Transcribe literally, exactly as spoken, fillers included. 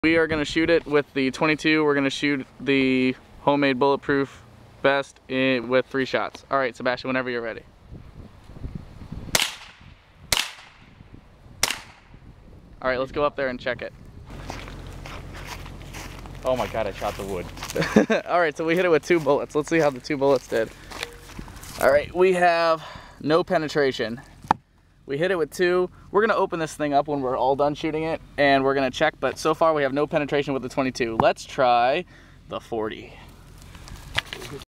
We are gonna shoot it with the twenty-two. We're gonna shoot the homemade bulletproof vest in, with three shots. All right, Sebastian, whenever you're ready. All right, let's go up there and check it. Oh my God, I shot the wood. All right, so we hit it with two bullets. Let's see how the two bullets did. All right, we have no penetration. We hit it with two. We're gonna open this thing up when we're all done shooting it, and we're gonna check, but so far we have no penetration with the twenty-two. Let's try the forty.